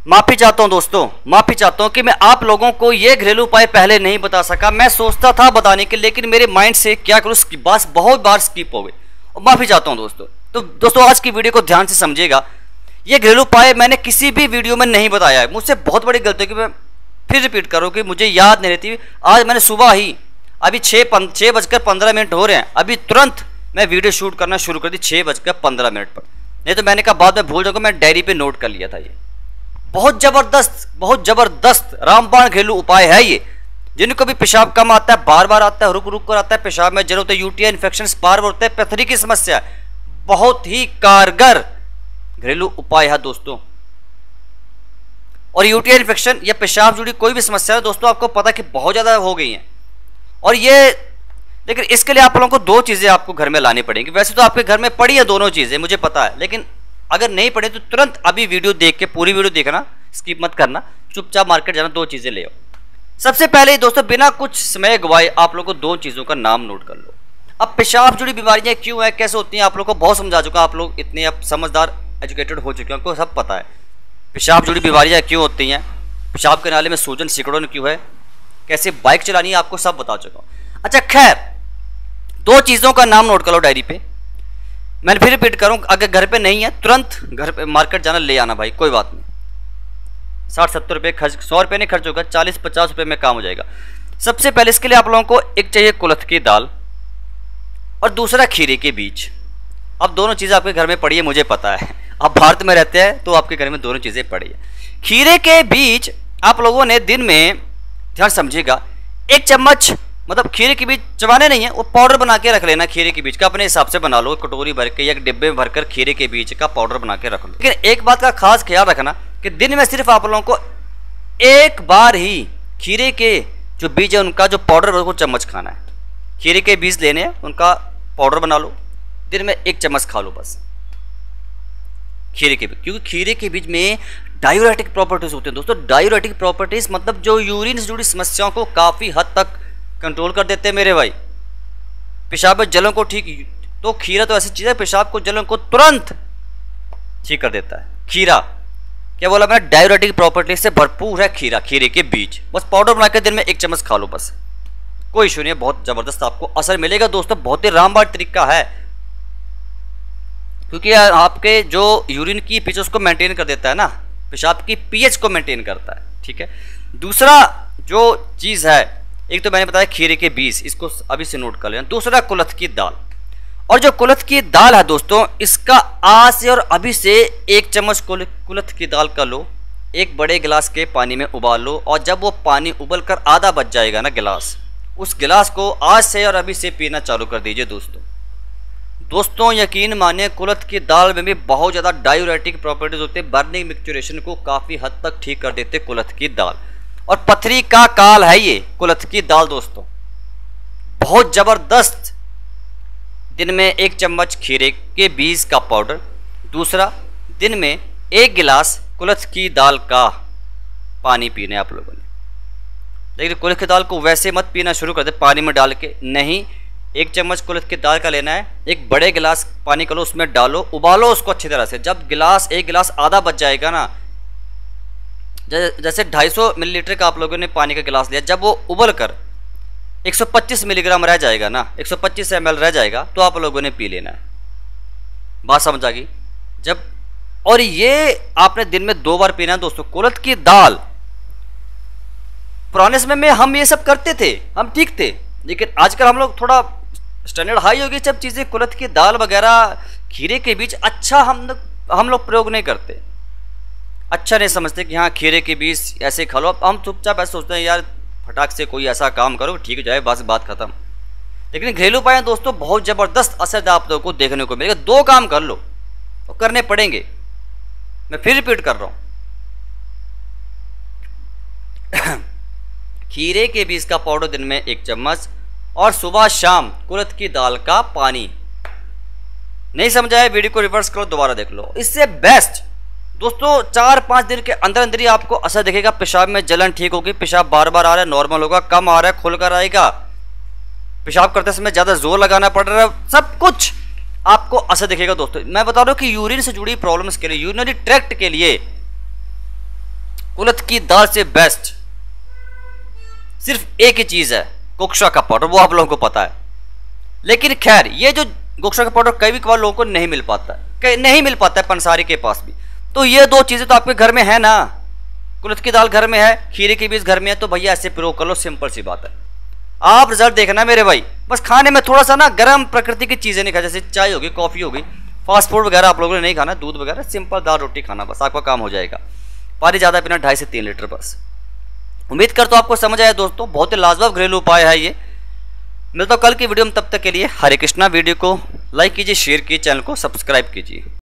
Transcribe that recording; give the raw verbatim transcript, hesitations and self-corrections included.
माफी चाहता हूं दोस्तों, माफी चाहता हूं कि मैं आप लोगों को ये घरेलू उपाय पहले नहीं बता सका। मैं सोचता था बताने के, लेकिन मेरे माइंड से क्या करूं बात बहुत बार स्किप हो गई और माफी चाहता हूं दोस्तों। तो दोस्तों आज की वीडियो को ध्यान से समझिएगा। ये घरेलू उपाय मैंने किसी भी वीडियो में नहीं बताया है, मुझसे बहुत बड़ी गलती है कि मैं फिर रिपीट करूं कि मुझे याद नहीं रहती। आज मैंने सुबह ही अभी छः छः बजकर पंद्रह मिनट हो रहे हैं, अभी तुरंत मैं वीडियो शूट करना शुरू कर दी छः बजकर पंद्रह मिनट पर। नहीं तो मैंने कहा बाद में भूल जाऊंगा, मैं डायरी पे नोट कर लिया था। ये बहुत जबरदस्त बहुत जबरदस्त रामबाण घरेलू उपाय है ये। जिनको भी पेशाब कम आता है, बार बार आता है, रुक रुक कर आता है, पेशाब में जल होता है, यूटीआई इन्फेक्शन बार बार होता है, पथरी की समस्या, बहुत ही कारगर घरेलू उपाय है दोस्तों। और यूटीआई इन्फेक्शन या पेशाब जुड़ी कोई भी समस्या है दोस्तों, आपको पता कि बहुत ज्यादा हो गई है। और ये लेकिन इसके लिए आप लोगों को दो चीजें आपको घर में लानी पड़ेंगी। वैसे तो आपके घर में पड़ी है दोनों चीजें, मुझे पता है, लेकिन अगर नहीं पड़े तो तुरंत अभी वीडियो देख के पूरी वीडियो देखना, स्किप मत करना, चुपचाप मार्केट जाना, दो चीजें ले आओ। सबसे पहले दोस्तों बिना कुछ समय गवाए आप लोग को दो चीजों का नाम नोट कर लो। अब पेशाब जुड़ी बीमारियां क्यों है, कैसे होती हैं, आप लोग को बहुत समझा चुका। आप लोग इतने अब समझदार एजुकेटेड हो चुके हैं, आपको सब पता है पेशाब जुड़ी बीमारियां क्यों होती हैं, पेशाब के नाले में सूजन सिकुड़न क्यों है, कैसे बाइक चलानी है, आपको सब बता चुका हूं। अच्छा खैर, दो चीजों का नाम नोट कर लो डायरी पे। मैं फिर रिपीट करूं, अगर घर पे नहीं है तुरंत घर पे मार्केट जाना, ले आना भाई, कोई बात नहीं। साठ सत्तर रुपये खर्च, सौ रुपये नहीं खर्च होगा, चालीस पचास रुपये में काम हो जाएगा। सबसे पहले इसके लिए आप लोगों को एक चाहिए कुल्थ की दाल और दूसरा खीरे के बीज। अब दोनों चीज़ें आपके घर में पड़ी है, मुझे पता है, आप भारत में रहते हैं तो आपके घर में दोनों चीज़ें पड़ी है। खीरे के बीज आप लोगों ने दिन में, ध्यान समझिएगा, एक चम्मच, मतलब खीरे के बीज चबाने नहीं है, वो पाउडर बना के रख लेना। खीरे के बीज का अपने हिसाब से बना लो, कटोरी भर के या डिब्बे में भरकर खीरे के बीज का पाउडर बना के रख लो। लेकिन एक बात का खास ख्याल रखना कि दिन में सिर्फ आप लोगों को एक बार ही खीरे के जो बीज है उनका जो पाउडर है वो चम्मच खाना है। खीरे के बीज लेने हैं, उनका पाउडर बना लो, दिन में एक चम्मच खा लो बस खीरे के बीज, क्योंकि खीरे के बीज में डायूरेटिक प्रॉपर्टीज होते हैं दोस्तों। डायूरेटिक प्रॉपर्टीज मतलब जो यूरिन से जुड़ी समस्याओं को काफी हद तक कंट्रोल कर देते हैं मेरे भाई। पेशाब में जलन को ठीक, तो खीरा तो ऐसी चीज है पेशाब को जलन को तुरंत ठीक कर देता है। खीरा क्या बोला मैंने, डायूरेटिक प्रॉपर्टी से भरपूर है खीरा, खीरे के बीज। बस पाउडर बनाकर दिन में एक चम्मच खा लो बस, कोई इशू नहीं है, बहुत जबरदस्त आपको असर मिलेगा दोस्तों। बहुत ही रामबाण तरीका है, क्योंकि आपके जो यूरिन की पीएच उसको मेंटेन कर देता है ना, पेशाब की पीएच को मेंटेन करता है, ठीक है। दूसरा जो चीज है, एक तो मैंने बताया खीरे के बीज, इसको अभी से नोट कर लेना। दूसरा कुल्थ की दाल, और जो कुल्थ की दाल है दोस्तों, इसका आज से और अभी से एक चम्मच कुल्थ की दाल का लो, एक बड़े गिलास के पानी में उबाल लो, और जब वो पानी उबल कर आधा बच जाएगा ना गिलास, उस गिलास को आज से और अभी से पीना चालू कर दीजिए दोस्तों। दोस्तों यकीन मानिए, कुल्थ की दाल में भी बहुत ज़्यादा डायूरेटिक प्रॉपर्टीज होते हैं, बर्निंग मिक्सचरेशन को काफ़ी हद तक ठीक कर देते कुल्थ की दाल। और पथरी का काल है ये कुल्थ की दाल दोस्तों, बहुत जबरदस्त। दिन में एक चम्मच खीरे के बीज का पाउडर, दूसरा दिन में एक गिलास कुल्थ की दाल का पानी पीने आप लोगों ने। लेकिन कुल्थ की दाल को वैसे मत पीना शुरू कर दे पानी में डाल के, नहीं, एक चम्मच कुल्थ की दाल का लेना है, एक बड़े गिलास पानी का लो, उसमें डालो, उबालो उसको अच्छी तरह से। जब गिलास एक गिलास आधा बच जाएगा ना, जैसे ढाई सौ मिलीलीटर का आप लोगों ने पानी का गिलास लिया, जब वो उबल कर एक सौ पच्चीस मिलीग्राम रह जाएगा ना, एक सौ पच्चीस एम एल रह जाएगा, तो आप लोगों ने पी लेना है। बात समझ आ गई जब, और ये आपने दिन में दो बार पीना है दोस्तों। कुल्थ की दाल, पुराने समय में हम ये सब करते थे, हम ठीक थे, लेकिन आजकल हम लोग थोड़ा स्टैंडर्ड हाई हो गई सब चीज़ें। कुल्थ की दाल वगैरह खीरे के बीज अच्छा हम लोग हम लोग प्रयोग नहीं करते, अच्छा नहीं समझते कि हाँ खीरे के बीज ऐसे खा लो। अब हम चुपचाप ऐसे सोचते हैं यार फटाक से कोई ऐसा काम करो ठीक हो जाए, बस बात खत्म। लेकिन घरेलू उपाय दोस्तों बहुत ज़बरदस्त असर आप लोगों को देखने को मिलेगा। दो काम कर लो, और करने पड़ेंगे, मैं फिर रिपीट कर रहा हूँ। खीरे के बीज का पाउडर दिन में एक चम्मच, और सुबह शाम कुल्थ की दाल का पानी। नहीं समझा है, वीडियो को रिवर्स करो, दोबारा देख लो। इससे बेस्ट दोस्तों चार पांच दिन के अंदर अंदर ही आपको असर दिखेगा। पेशाब में जलन ठीक होगी, पेशाब बार बार आ रहा है नॉर्मल होगा, कम आ रहा है खुलकर आएगा, पेशाब करते समय ज्यादा जोर लगाना पड़ रहा है, सब कुछ आपको असर दिखेगा दोस्तों। मैं बता रहा हूं कि यूरिन से जुड़ी प्रॉब्लम्स के लिए, यूरिनरी ट्रैक्ट के लिए कुल्थ की दाल से बेस्ट सिर्फ एक ही चीज़ है, गोक्षरा का पाउडर, वो आप लोगों को पता है। लेकिन खैर ये जो गोक्षरा का पाउडर कई भी कभार लोगों को नहीं मिल पाता है, नहीं मिल पाता है पंसारी के पास भी। तो ये दो चीज़ें तो आपके घर में है ना, कुल्थ की दाल घर में है, खीरे के बीज घर में है, तो भैया ऐसे प्रयोग कर लो, सिंपल सी बात है। आप रिजल्ट देखना मेरे भाई, बस खाने में थोड़ा सा ना गर्म प्रकृति की चीज़ें नहीं खा, जैसे चाय होगी, कॉफ़ी होगी, फास्ट फूड वगैरह आप लोगों ने नहीं खाना, दूध वगैरह, सिंपल दाल रोटी खाना, बस आपका काम हो जाएगा। पानी ज़्यादा पीना, ढाई से तीन लीटर बस। उम्मीद करता हूँ आपको समझ आया दोस्तों, बहुत ही लाजवाब घरेलू उपाय है ये। मिलता हूँ कल की वीडियो में, तब तक के लिए हरे कृष्णा। वीडियो को लाइक कीजिए, शेयर कीजिए, चैनल को सब्सक्राइब कीजिए।